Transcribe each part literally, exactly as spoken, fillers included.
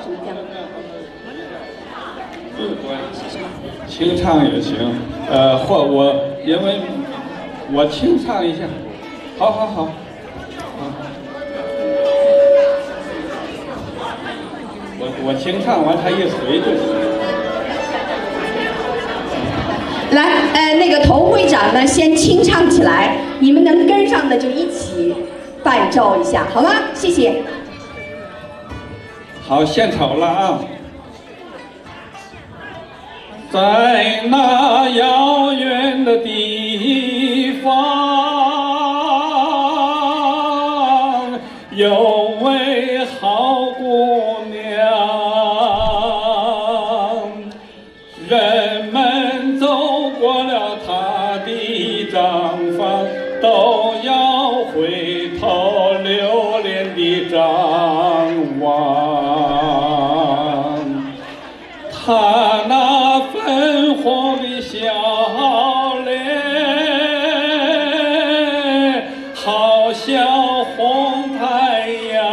是不是这样？嗯，是什么？ 清唱也行，呃，或我因为我清唱一下，好好好，好。我我清唱完，他一随就行。 来，呃，那个童会长呢，先清唱起来，你们能跟上的就一起伴奏一下，好吗？谢谢。 好，献丑了啊！在那遥远的地方，有位好姑娘，人们走过了她的账房，都要回头留恋的张望。她那粉红的笑脸，好像红太阳；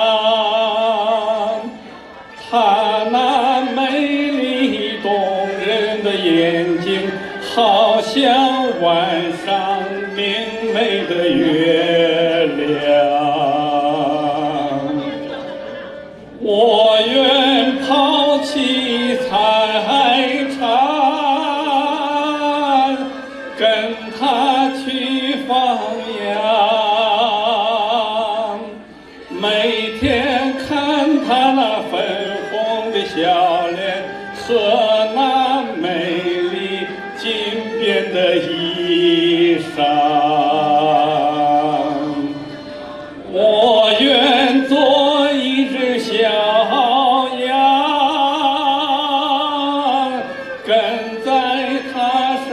她那美丽动人的眼睛，好像晚上明媚的月亮。我愿抛弃财产，跟他去放羊，每天看他那粉红的笑脸和那美丽金边的衣裳。我愿做一只小羊，跟在他身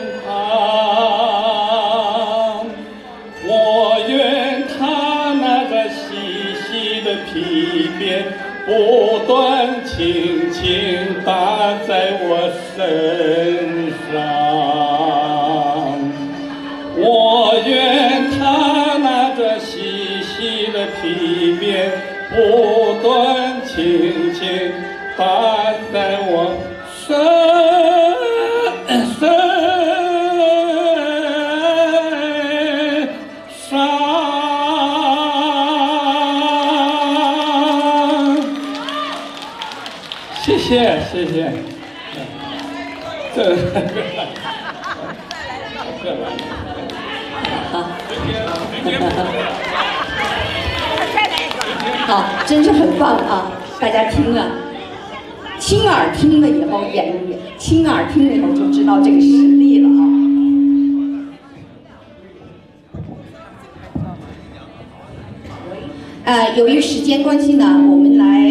旁。我愿他那个细细的皮鞭不断轻轻打在我身上。我愿他那个细细的皮鞭不断轻轻打在我身身上。谢谢谢谢。这好，真是很棒啊！大家听啊，亲耳听了以后，眼眼亲耳听了以后就知道这个实力了啊。呃，由于时间关系呢，我们来。